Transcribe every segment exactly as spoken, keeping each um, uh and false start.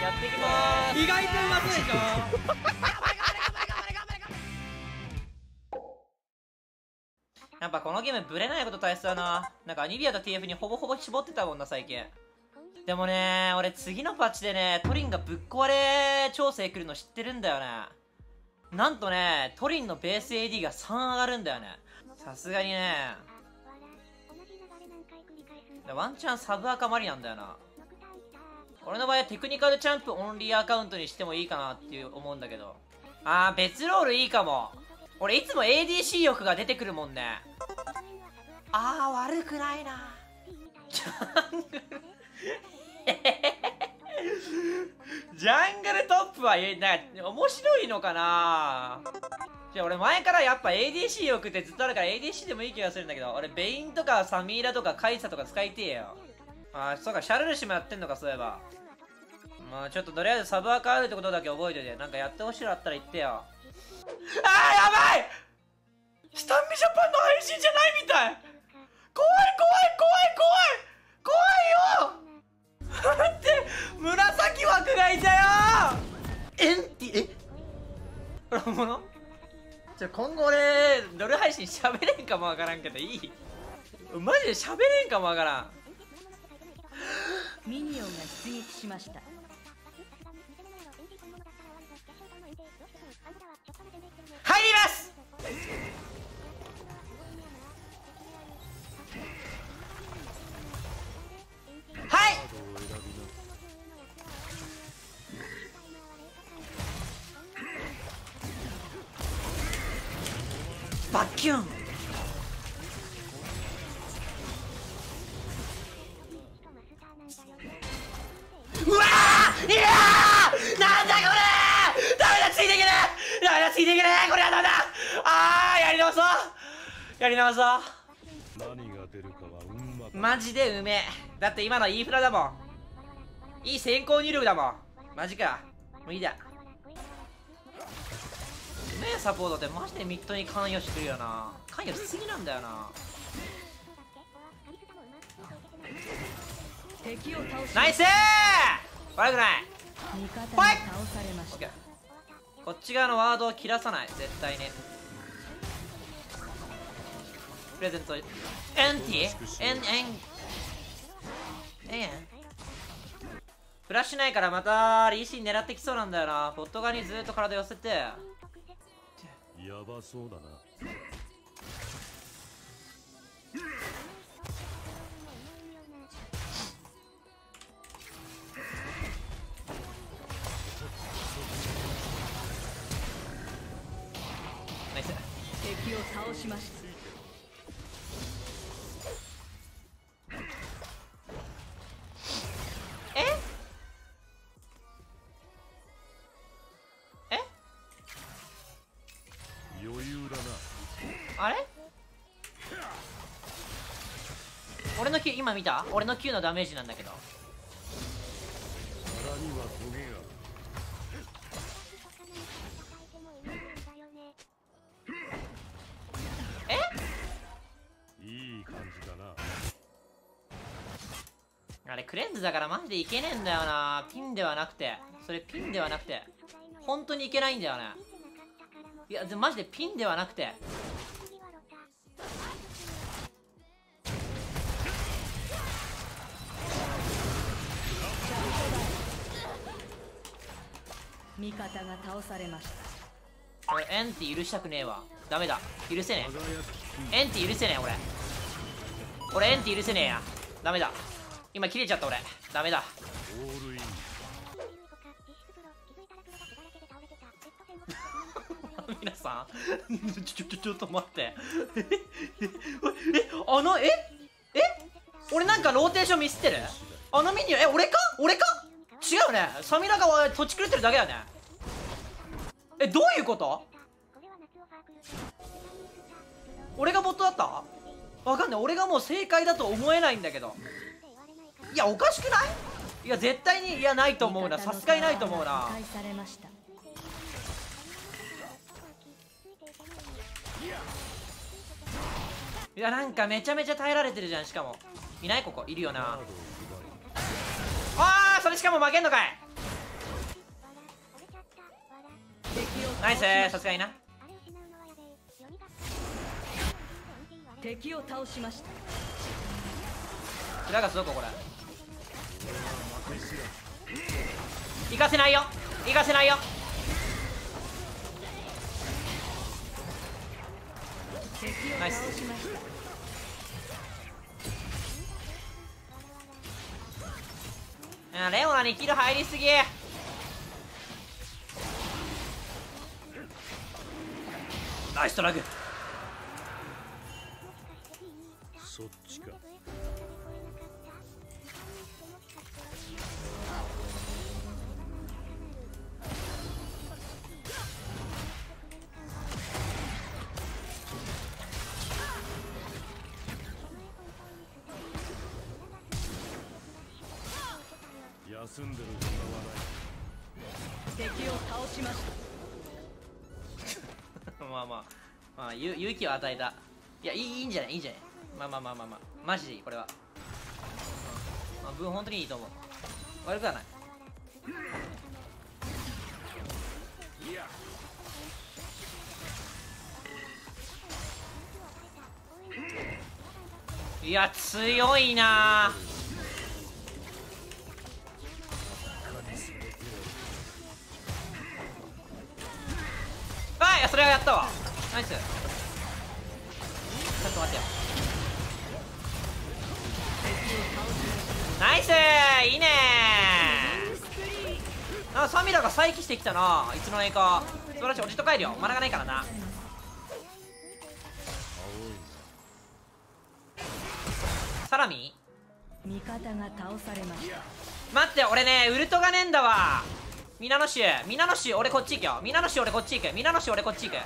やっていきまーす。 意外とうまそうでしょ。 やっぱこのゲームブレないこと大切だな。なんかアニビアと ティーエフ にほぼほぼ絞ってたもんな最近。でもね俺次のパッチでねトリンがぶっ壊れ調整来るの知ってるんだよね。なんとねトリンのベース エーディー がさん上がるんだよね。さすがにねワンチャンサブアカマリなんだよな。俺の場合はテクニカルチャンプオンリーアカウントにしてもいいかなっていう思うんだけど、あー別ロールいいかも。俺いつも エーディーシー 欲が出てくるもんね。あー悪くないなジャングルジャングルトップはなんか面白いのかな。じゃあ俺前からやっぱ エーディーシー 欲ってずっとあるから エーディーシー でもいい気がするんだけど、俺ベインとかサミーラとかカイサとか使いてえよ。あーそうかシャルルシもやってんのかそういえば。まあちょっととりあえずサブアカあるってことだけ覚えてて、なんかやってほしいのあったら言ってよ。あーやばいスタンビジャパンの配信じゃないみたい。怖い怖い怖い怖い怖いよ待って紫枠がいたよエンティえ本物じゃ今後俺ドル配信喋れんかもわからんけどいいマジで喋れんかもわからん。 ミニオンが出撃しました。 入りますはいバッキュンうわーいやーなんだこれダメだついていけねえダメだついていけねえこれはダメだあーやり直そうやり直そう何が出るかは運任せ。 マジでうめえ。だって今のいいフラだもん。いい先行入力だもん。マジかもういいだ。うめえサポートってマジでミッドに関与してるよな。関与しすぎなんだよな。 敵を倒しナイスー悪くない。 味方が倒されました。 こっち側のワードを切らさない絶対に。プレゼントエンティエンエンえんフラッシュないからまたリーシー狙ってきそうなんだよな。ボット側にずっと体寄せてやばそうだな。 ナイス。 敵を倒しました。 ええ余裕だな。 あれ俺の Q 今見た俺の Q のダメージなんだけど腹にはトゲが。 えいい感じだな。 あれクレンズだからマジでいけねえんだよな。ピンではなくてそれピンではなくて本当にいけないんだよね。いやでマジでピンではなくて味方が倒されました。 俺エンティ許したくねえわ。ダメだ許せねえエンティ許せねえ俺俺エンティ許せねえや。ダメだ今切れちゃった俺ダメだオールイン。 皆さんちょちょちょっと待ってえええあのええ俺なんかローテーションミスってる。あのミニオンえ俺か俺か違うね。サミラが土地狂ってるだけだね。えどういうこと。俺がボットだったわかんない。俺がもう正解だと思えないんだけど。いやおかしくない。いや絶対にいやないと思うな。さすがにないと思うな。 破壊されました。 いやなんかめちゃめちゃ耐えられてるじゃん。しかもいないここいるよな。あーそれしかも負けんのかい。 ナイス、さすがにな。 敵を倒しました。 裏がどここれ。行かせないよ、行かせないよ。ナイス。あ、レオナにキル入りすぎ。ナイストラグ。 そっちか。休んでる暇はない。 敵を倒しました。 まあまあまあ、ゆ勇気を与えた。いや、いい、いいんじゃない、いいんじゃない。まあまあまあまあまあ、マジでいい、これは。うん、まあ、分本当にいいと思う。悪くはない。いや、強いな。あ、いや、それはやったわ。ナイス。ちょっと待ってよ。ナイス、いいねー。なんかサミラが再起してきたな。いつの間にか。素晴らしい。俺じっと帰るよ、マナがないからな。サラミ味方が倒されました。 待って、俺ねウルトがねえんだわ。ミナノシュ、ミナノシュ、俺こっち行くよ。ミナノシュ、俺こっち行く。ミナノシュ、俺こっち行く。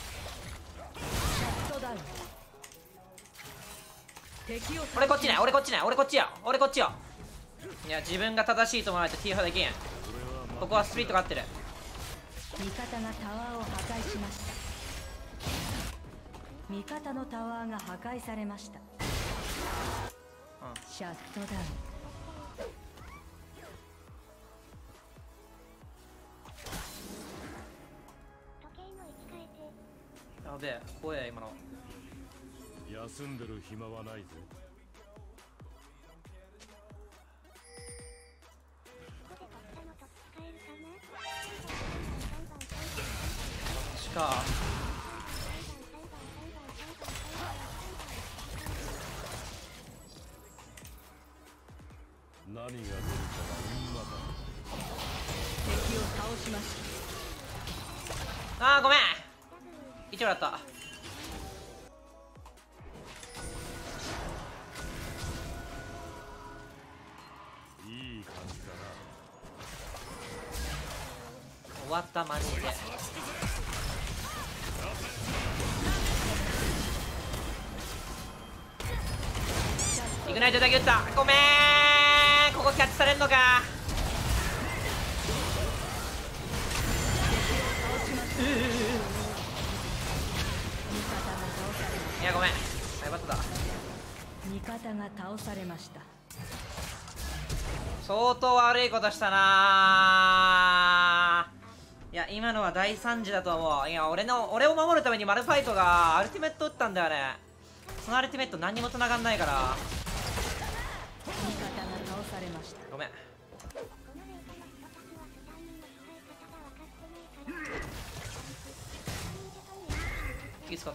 俺こっちね、俺こっちね、俺こっちよ、俺こっちよ。いや、自分が正しいと思わないと ティーエフ できん。ここはスプリットが合ってる。 味方がタワーを破壊しました。味方のタワーが破壊されました。 うん、 シャットダウン。 やべえ、怖え今の。 休んでる暇はないぜ。 しか何が出るかは運まだ。 敵を倒しました。 あー、ごめん、一応だった。 いい感じだな。 終わった、マジで。イグナイトだけ打った。ごめーん、ここキャッチされんのか。いや、ごめん、サイバットだ。 味方が倒されました。 相当悪いことしたな。いや、今のは大惨事だと思う。いや、俺の俺を守るためにマルファイトがアルティメット打ったんだよね。そのアルティメット何にも繋がんないから。 味方が倒されました。 ごめん。いい使った。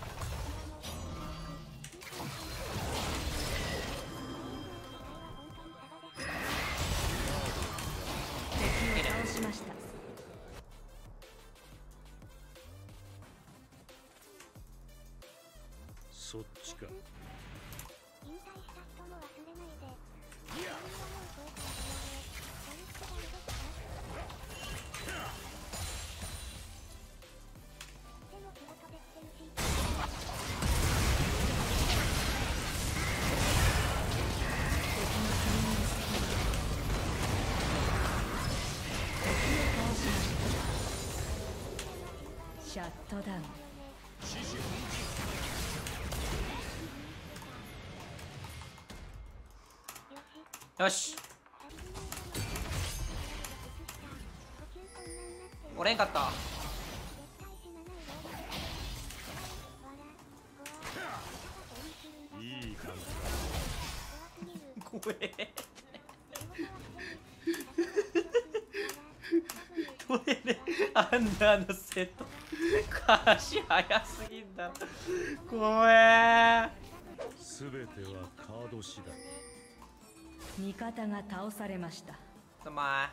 敵を倒しました。 そっちか。 シャットダウン。 よし。 折れんかった。 いい感怖え。これね、アンダーのセット足速すぎんだ。怖え。 じ。全てはカード次第。 味方が倒されました。 お前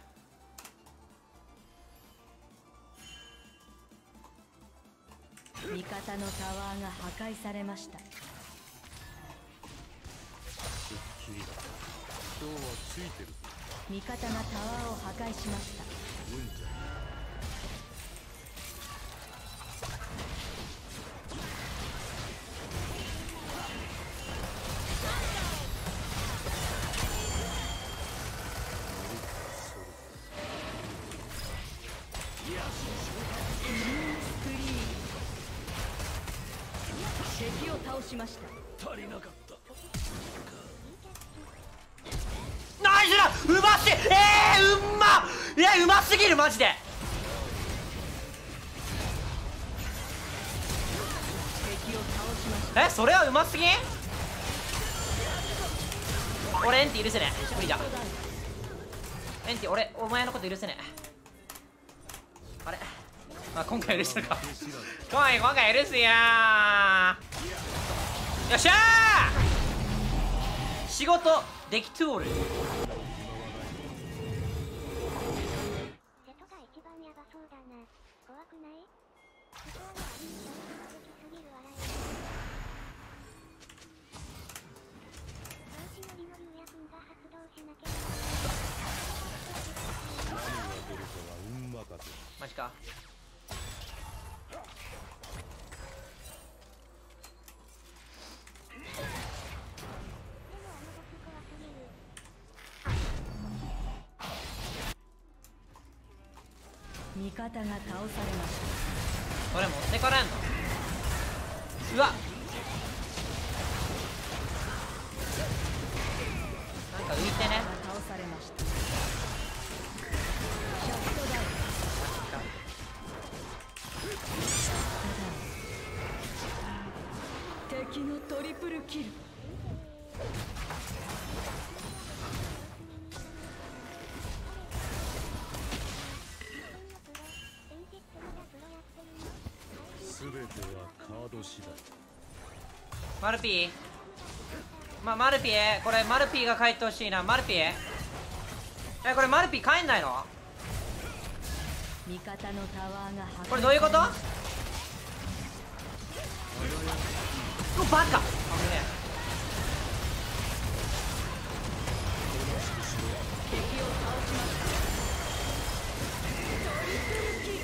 味方のタワーが破壊されました。 すっきりだ。今日はついてるぞ。 味方がタワーを破壊しました。 うんじゃ。 敵を倒しました。 足りなかった。 ナイスだ。うますぎ。えー、うんま。いや、うますぎるマジで。 敵を倒しました。 え、それはうますぎん。俺エンティ許せねえ。無理だ。エンティ俺お前のこと許せねえ。あれ、まあ今回許してるか。今回今回許すやー。よっしゃー。仕事できとる。 瀬戸が一番ヤバそうだな。怖くない？ここはやはり衝撃すぎる笑い。調子乗りの竜也くんが発動しなければ。 何が出るかは運任せ。 マジか。 味方が倒されました。 俺持ってかれんの。うわ、なんか浮いてね。 倒されました。シャットダウン。敵のトリプルキル。 全てはカード次第。 マルピー、ま、マルピー、これマルピーが帰ってほしいな。マルピー、え、これマルピー帰んないの？ 味方のタワーが破壊。 これどういうこと？うわ、バカ。あぶね敵を倒しました。トリプルキル。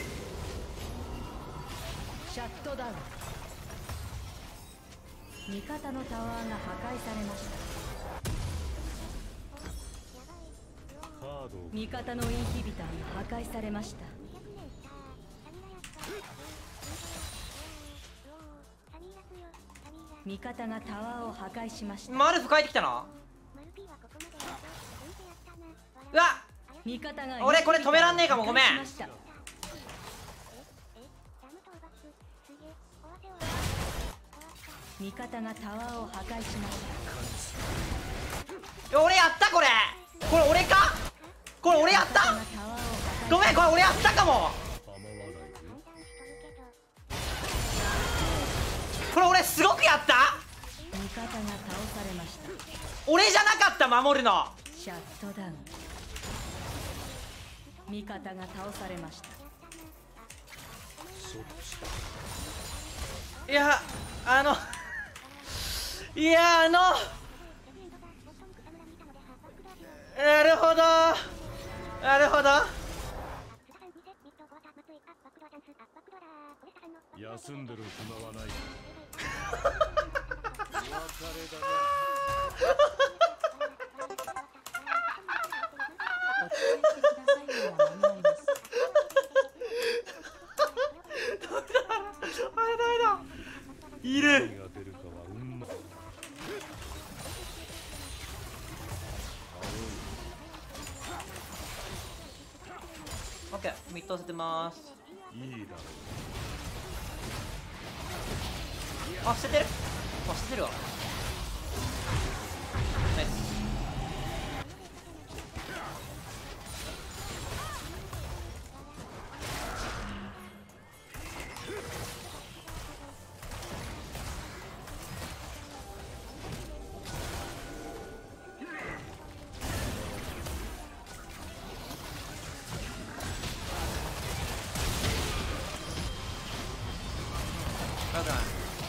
シャットダウン。味方のタワーが破壊されました。 カードを味方のインヒビターが破壊されました。味方がタワーを破壊しました。 マルフ帰ってきたの？うわ、 味方が俺これ止めらんねえかも。ごめん。 味方がタワーを破壊しまし俺やったこれ。これ俺か？これ俺やった？ごめん、これ俺やったかも。 構わないよ。 これ俺すごくやった？ 味方が倒されました。 俺じゃなかった、守るの。 シャットダウン。味方が倒されました。 そっち。 いや、あのいや、あのなるほどなるほど。 休んでる暇はない。お別れだな。 いる。 何が出るかは運任せ。青い。 オッケー、ミッド押せてます。 いいだろあ、捨ててる。あ、捨ててるわ。ナイス。よくない。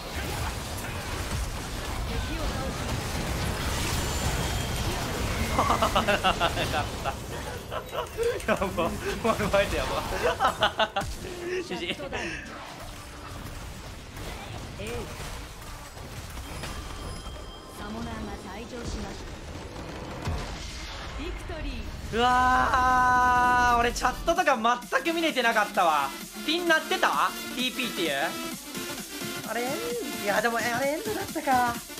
敵を倒しやったやば、マジでやば。ジジイ。 シャットダウン。エールサモナーが退場しました。ビクトリー。 うわー、俺チャットとか全く見れてなかったわ。ピン鳴ってた ?ティーピー っていうあれ、いやでもあれエンドだったか。